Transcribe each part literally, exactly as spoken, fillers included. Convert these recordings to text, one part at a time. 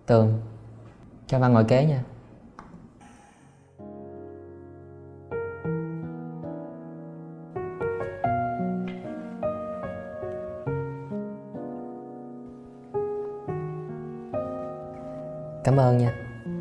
Tường, cho Văn ngồi kế nha. Cảm ơn nha.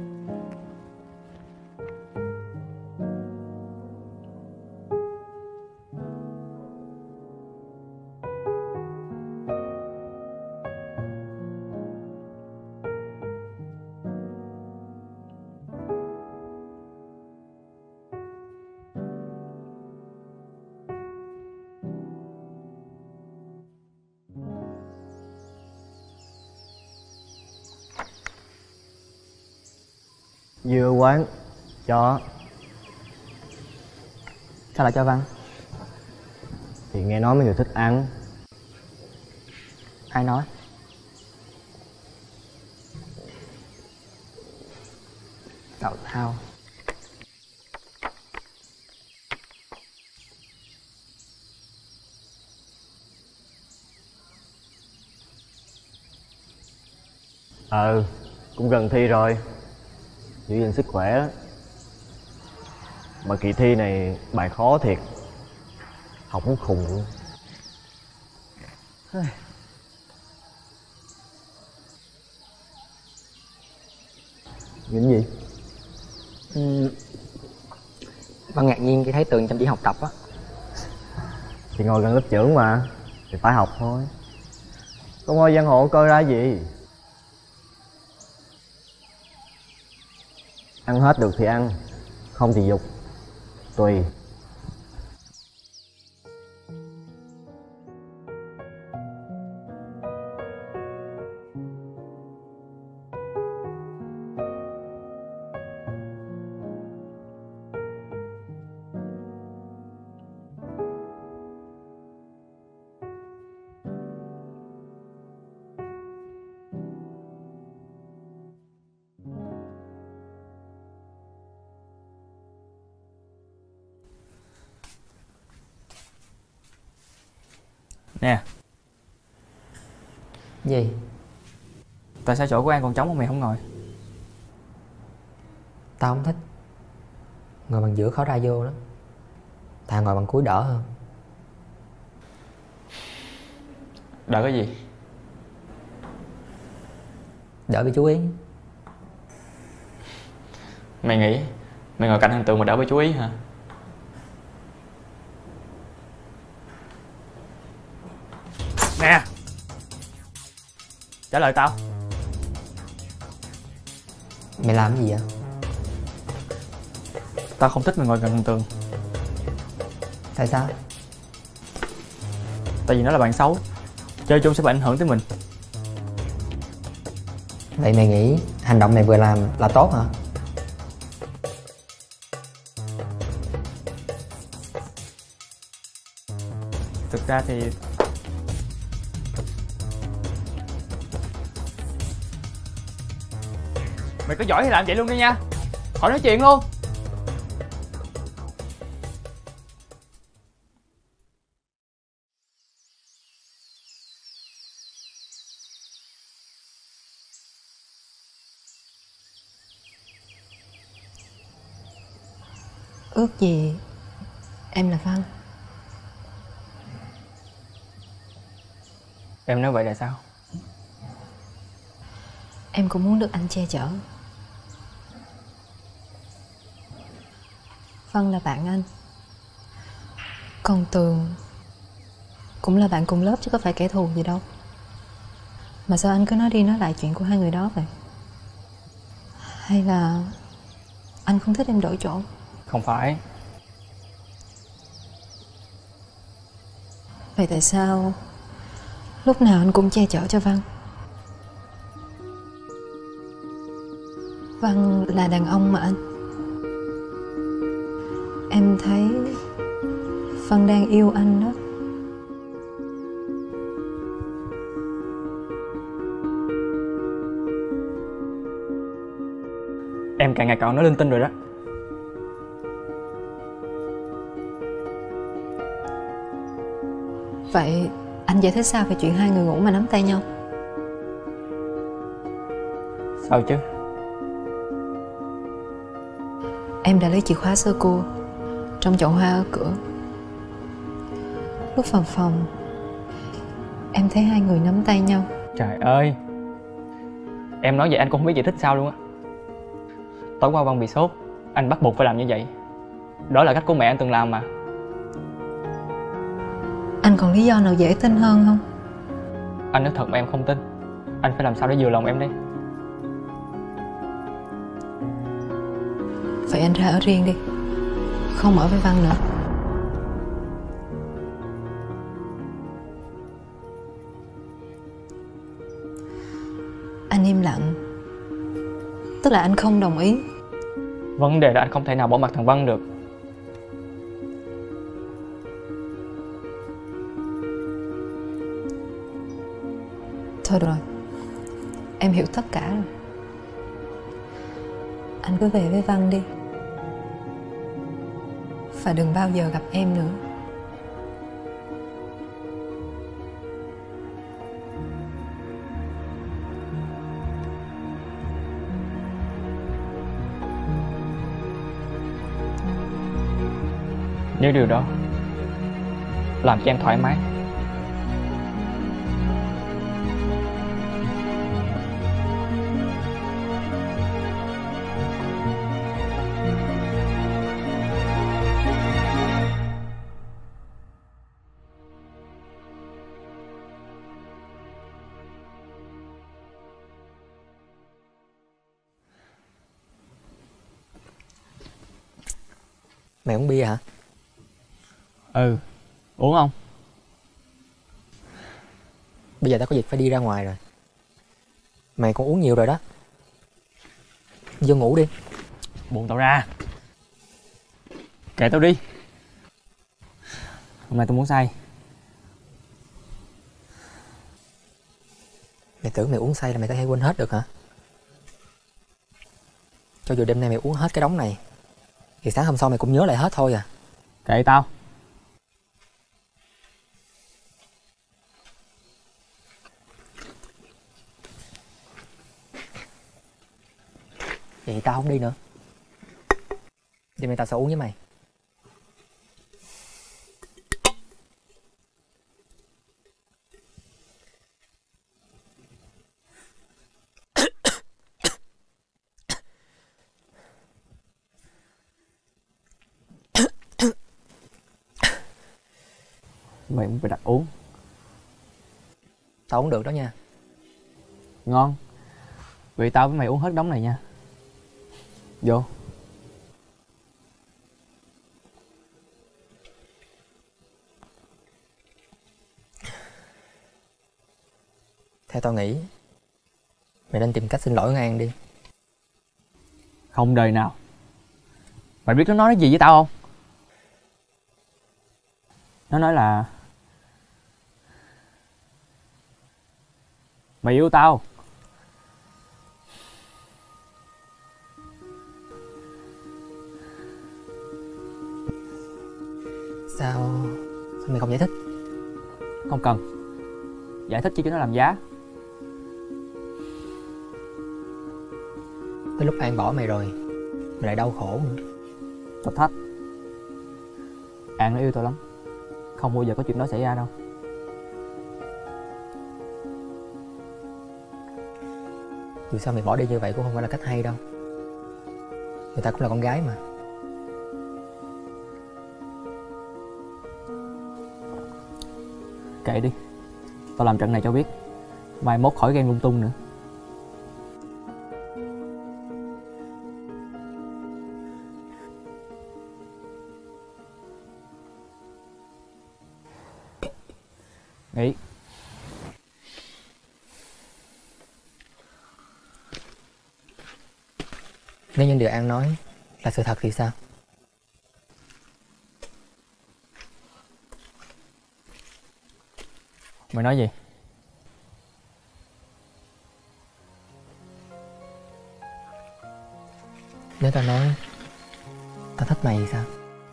Dưa quán cho. Sao lại cho Văn? Thì nghe nói mấy người thích ăn. Ai nói? Cậu thao. Ờ, cũng gần thi rồi, giữ gìn sức khỏe đó. Mà kỳ thi này bài khó thiệt, học muốn khùng luôn. Những gì? Ừ. Văn ngạc nhiên khi thấy Tường chăm chỉ học tập á. Thì ngồi gần lớp trưởng mà, thì phải học thôi. Con ơi, giang hồ coi ra gì. Ăn hết được thì ăn, không thì dục, tùy. Nè. Gì? Tại sao chỗ của An còn trống mà mày không ngồi? Tao không thích. Ngồi bằng giữa khó ra vô lắm. Thà ngồi bằng cuối đỡ hơn. Đợi cái gì? Đỡ bị chú ý. Mày nghĩ mày ngồi cạnh thằng Tường mà đỡ bị chú ý hả? Nè, trả lời tao. Mày làm cái gì vậy? Tao không thích mày ngồi gần thằng Tường. Tại sao? Tại vì nó là bạn xấu, chơi chung sẽ bị ảnh hưởng tới mình. Vậy mày nghĩ hành động mày vừa làm là tốt hả? Thực ra thì mày có giỏi thì làm vậy luôn đi nha, khỏi nói chuyện luôn. Ước gì em là Văn. Em nói vậy là sao? Em cũng muốn được anh che chở. Văn là bạn anh, còn Tường cũng là bạn cùng lớp chứ có phải kẻ thù gì đâu. Mà sao anh cứ nói đi nói lại chuyện của hai người đó vậy? Hay là anh không thích em đổi chỗ? Không phải. Vậy tại sao lúc nào anh cũng che chở cho Văn? Văn là đàn ông mà anh. Em thấy Văn đang yêu anh đó. Em càng ngày càng nói linh tinh rồi đó. Vậy anh giải thích sao về chuyện hai người ngủ mà nắm tay nhau? Sao chứ? Em đã lấy chìa khóa sơ cua trong chậu hoa ở cửa. Lúc vào phòng, em thấy hai người nắm tay nhau. Trời ơi, em nói vậy anh cũng không biết giải thích sao luôn á. Tối qua Văn bị sốt, anh bắt buộc phải làm như vậy. Đó là cách của mẹ anh từng làm mà. Anh còn lý do nào dễ tin hơn không? Anh nói thật mà em không tin. Anh phải làm sao để vừa lòng em đây? Vậy anh ra ở riêng đi, không ở với Văn nữa. Anh im lặng, tức là anh không đồng ý. Vấn đề là anh không thể nào bỏ mặc thằng Văn được. Thôi được rồi, em hiểu tất cả rồi. Anh cứ về với Văn đi, và đừng bao giờ gặp em nữa. Nếu điều đó làm cho em thoải mái. Mày uống bia hả? Ừ, uống không? Bây giờ tao có việc phải đi ra ngoài rồi. Mày cũng uống nhiều rồi đó. Vô ngủ đi. Buông tao ra. Kệ tao đi. Hôm nay tao muốn say. Mày tưởng mày uống say là mày có thể quên hết được hả? Cho dù đêm nay mày uống hết cái đống này thì sáng hôm sau mày cũng nhớ lại hết thôi à. Kệ tao. Vậy thì tao không đi nữa. Đêm nay tao sẽ uống với mày. Mày cũng phải đặt uống. Tao uống được đó nha. Ngon. Vậy tao với mày uống hết đống này nha. Vô. Theo tao nghĩ mày nên tìm cách xin lỗi An đi. Không đời nào. Mày biết nó nói gì với tao không? Nó nói là mày yêu tao. Sao Sao mày không giải thích? Không cần. Giải thích chỉ cho nó làm giá. Tới lúc An bỏ mày rồi mày lại đau khổ nữa. Tao thách. An nó yêu tao lắm. Không bao giờ có chuyện đó xảy ra đâu. Dù sao mày bỏ đi như vậy cũng không phải là cách hay đâu. Người ta cũng là con gái mà. Kệ đi. Tao làm trận này cho biết. Mai mốt khỏi ghen lung tung nữa. Nghỉ. Nếu những điều An nói là sự thật thì sao? Mày nói gì? Nếu tao nói tao thích mày thì sao?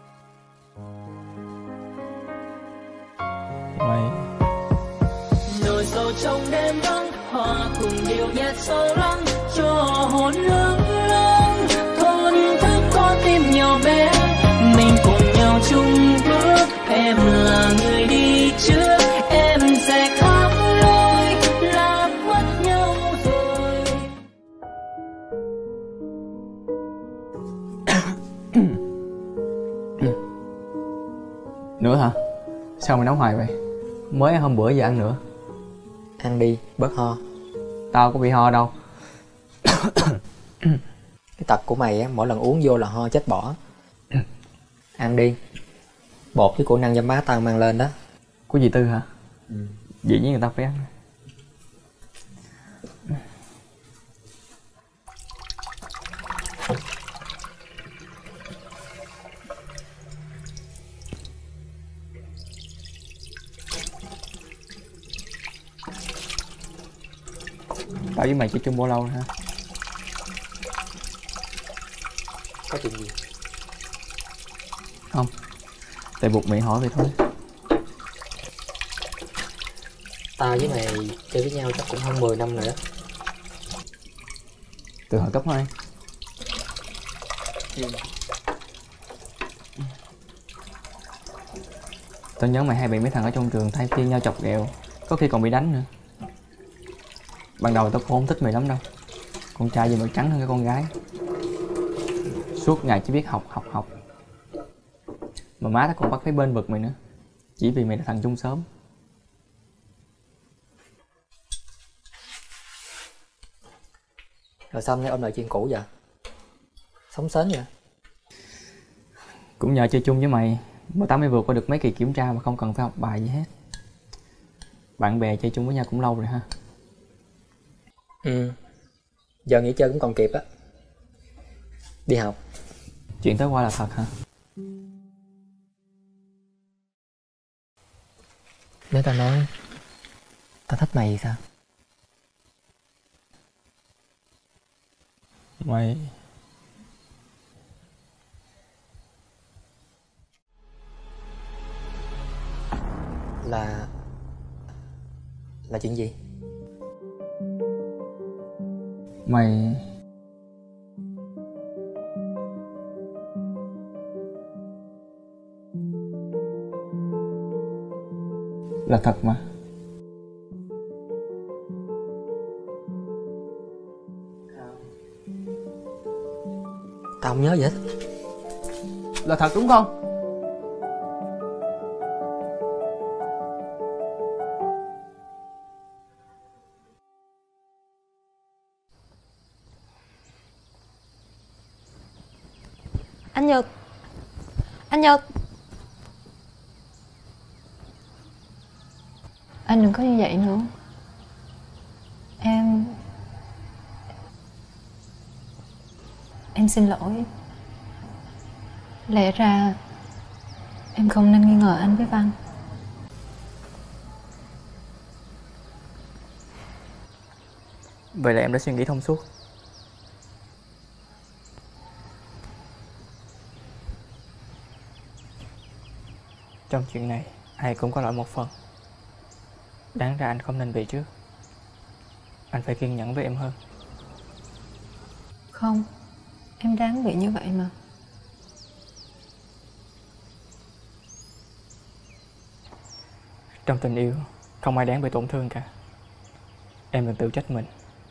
Mày nổi sâu trong đêm vắng, hòa cùng điệu nhạc sâu lắng cho Nữa hả? Sao mày nấu hoài vậy? Mới hôm bữa giờ ăn nữa. Ăn đi, bớt ho. Tao có bị ho đâu. Cái tật của mày á, mỗi lần uống vô là ho chết bỏ. Ăn đi. Bột với củ năng do má tao mang lên đó. Của dì Tư hả? Ừ. Dĩ nhiên người ta phải ăn. Tao với mày chơi chung bao lâu rồi hả? Có chuyện gì? Không, tại buộc miệng hỏi vậy thôi. Tao với mày chơi với nhau chắc cũng hơn mười năm rồi đó. Từ hồi cấp hai. Ừ. Tao nhớ mày hay bị mấy thằng ở trong trường thay phiên nhau chọc ghẹo, có khi còn bị đánh nữa. Ban đầu tao cũng không thích mày lắm đâu. Con trai gì mà trắng hơn cái con gái. Suốt ngày chỉ biết học học học. Mà má tao còn bắt phải bên vực mày nữa, chỉ vì mày là thằng chung xóm. Rồi xong nay ôm lại chuyện cũ vậy? Sống sến vậy? Cũng nhờ chơi chung với mày mà tao mới vượt qua được mấy kỳ kiểm tra mà không cần phải học bài gì hết. Bạn bè chơi chung với nhau cũng lâu rồi ha. Ừ. Giờ nghỉ chơi cũng còn kịp á. Đi học. Chuyện tới qua là thật hả? Nếu tao nói tao thích mày thì sao? Mày... Là... Là chuyện gì? Mày... Là thật mà. Tao không nhớ gì hết. Là thật đúng không? Anh Nhật. Anh Nhật. Anh đừng có như vậy nữa. Em... Em xin lỗi. Lẽ ra em không nên nghi ngờ anh với Văn. Vậy là em đã suy nghĩ thông suốt. Trong chuyện này ai cũng có lỗi một phần. Đáng ra anh không nên về trước. Anh phải kiên nhẫn với em hơn. Không, em đáng bị như vậy mà. Trong tình yêu không ai đáng bị tổn thương cả. Em đừng tự trách mình.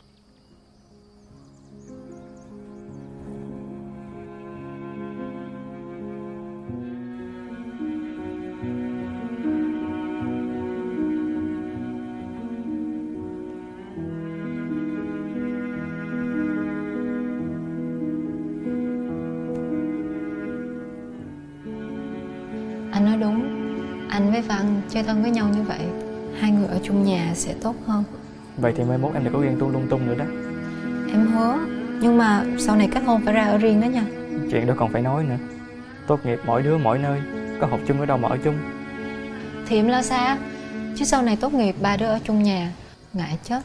Anh nói đúng. Anh với Văn chơi thân với nhau như vậy, hai người ở chung nhà sẽ tốt hơn. Vậy thì mai mốt em đừng có ghen tuông lung tung nữa đó. Em hứa. Nhưng mà sau này kết hôn phải ra ở riêng đó nha. Chuyện đó còn phải nói nữa. Tốt nghiệp mỗi đứa mỗi nơi, có học chung ở đâu mà ở chung. Thì em lo xa. Chứ sau này tốt nghiệp ba đứa ở chung nhà, ngại chết.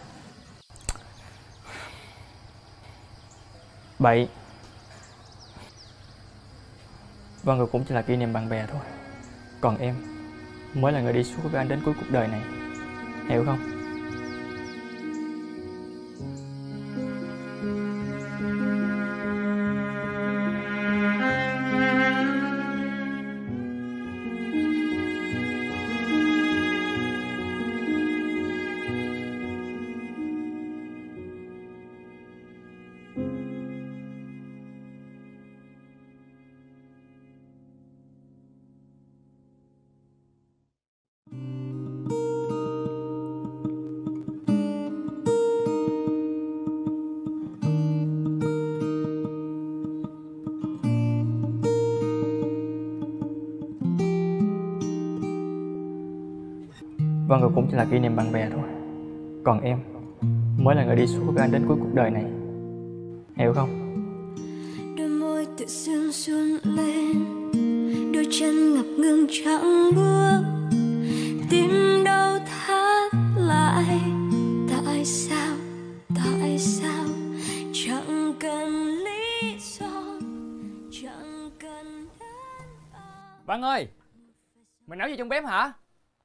Bậy. Vân rồi cũng chỉ là kỷ niệm bạn bè thôi. Còn em mới là người đi suốt với anh đến cuối cuộc đời này. Hiểu không? Vân Ngọc cũng chỉ là kỷ niệm bạn bè thôi. Còn em mới là người đi suốt với anh đến cuối cuộc đời này. Hiểu không? Đôi môi tự sương run lên, đôi chân ngập ngừng chẳng bước, tim đau thắt lại. Tại sao, tại sao chẳng cần lý do, chẳng cần đàn ông. Vân ơi, mày nấu gì trong bếp hả?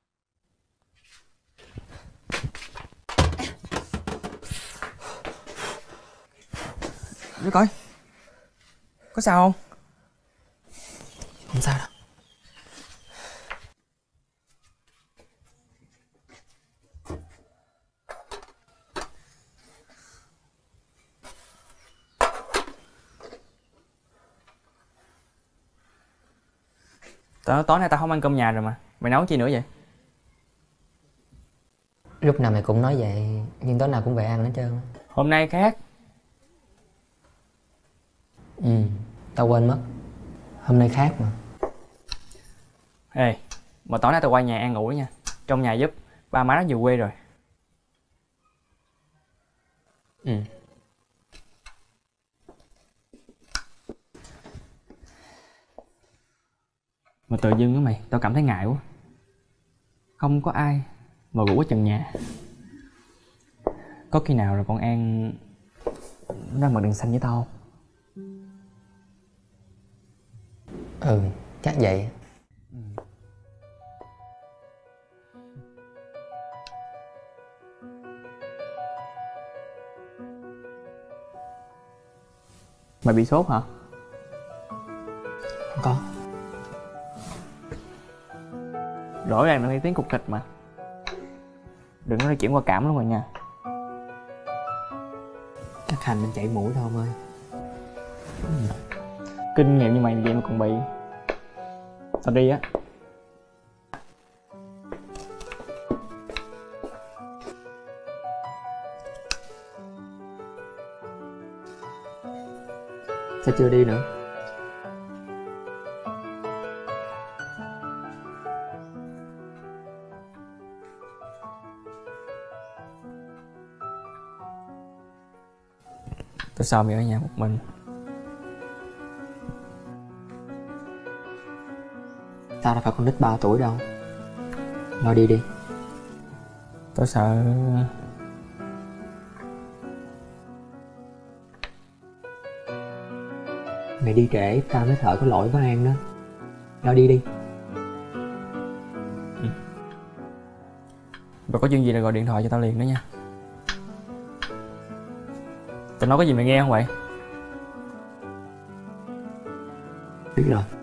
Để coi, có sao không? Không sao đâu. Tao tối nay tao không ăn cơm nhà rồi mà. Mày nấu chi nữa vậy? Lúc nào mày cũng nói vậy, nhưng tối nào cũng về ăn hết trơn. Hôm nay khác. Ừ, tao quên mất. Hôm nay khác mà. Ê, mà tối nay tao qua nhà ăn ngủ nha. Trong nhà giúp, ba má nó về quê rồi. Ừ. Mà tự dưng á mày, tao cảm thấy ngại quá. Không có ai mà ngủ ở trần nhà. Có khi nào là con An nó ra mặt đèn xanh với tao không? Ừ, chắc vậy. Ừ. Mày bị sốt hả? Không có. Rõ ràng nó nghe tiếng cục kịch mà. Đừng có nói chuyển qua cảm luôn rồi nha. Chắc hành nên chảy mũi thôi ông ơi. Kinh nghiệm như mày vậy mà còn bị. Tao đi á. Sao chưa đi nữa? Tại sao mày ở nhà một mình? Tao đâu phải con nít ba tuổi đâu. Lo đi đi. Tao sợ. Mày đi trễ tao mới thở có lỗi với An đó. Lo đi đi. Ừ. Rồi có chuyện gì là gọi điện thoại cho tao liền đó nha. Tao nói có gì mày nghe không vậy? Biết rồi.